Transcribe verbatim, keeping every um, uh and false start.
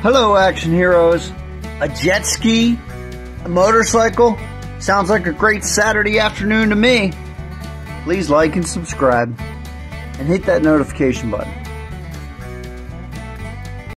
Hello, action heroes. A jet ski? A motorcycle? Sounds like a great Saturday afternoon to me. Please like and subscribe and hit that notification button.